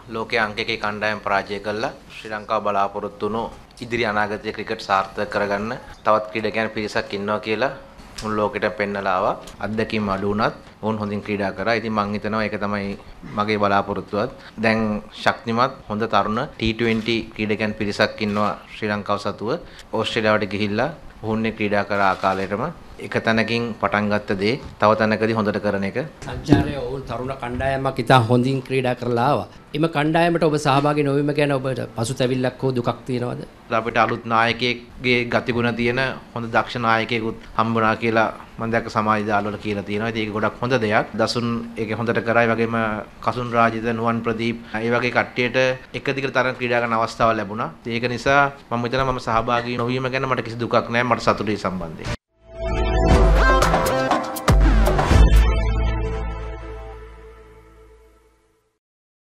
ලෝකයේ අංක එකේ කණ්ඩායම් පරාජය කළා. ශ්‍රී ලංකාව බලාපොරොත්තු වුණු ඉදිරි අනාගතයේ ක්‍රිකට් සාර්ථක කරගන්න තවත් ක්‍රීඩකයන් පිරිසක් ඉන්නවා කියලා මුළු ලෝකෙට පෙන්නලා ආවා. අත්දැකීම් අඩු වුණත් වුන් හොඳින් ක්‍රීඩා කරා. ඉතින් මම හිතනවා ඒක තමයි මගේ බලාපොරොත්තුවත්. දැන් ශක්තිමත් හොඳ තරුණ T20 ක්‍රීඩකයන් පිරිසක් ඉන්නවා ශ්‍රී ලංකාව සතුව. ඕස්ට්‍රේලියාවට ගිහිල්ලා වුන්නේ ක්‍රීඩා කර ආකාරයටම එක තැනකින් පටන් ගත්ත දේ තව තැනකදී හොඳට කරන එක. සංචාරයේ වුන් තරුණ කණ්ඩායමක් ඉතා හොඳින් ක්‍රීඩා කරලා ආවා. එම කණ්ඩායමට ඔබ සහභාගී නොවීම ගැන ඔබට පසුතැවිල්ලක් හෝ දුකක් තියෙනවද? අපිට අලුත් නායකයෙක්ගේ ගතිගුණ තියෙන හොඳ දක්ෂ නායකයෙකුත් හම්බුණා කියලා මම දැක්ක සමාජ දාලවල කියලා තියෙනවා. ඉතින් ඒක ගොඩක් හොඳ දෙයක්. දසුන් ඒක හොඳට කරා. ඒ වගේම කසුන් රාජිත, නුවන් ප්‍රදීප්, ඒ වගේ කට්ටියට එක දිගට තරම් ක්‍රීඩා කරන අවස්ථාවක් ලැබුණා. ඒක නිසා මම හිතනවා මම සහභාගී නොවීම ගැන මට කිසි දුකක් නැහැ. මට සතුටුයි සම්බන්ධයෙන්.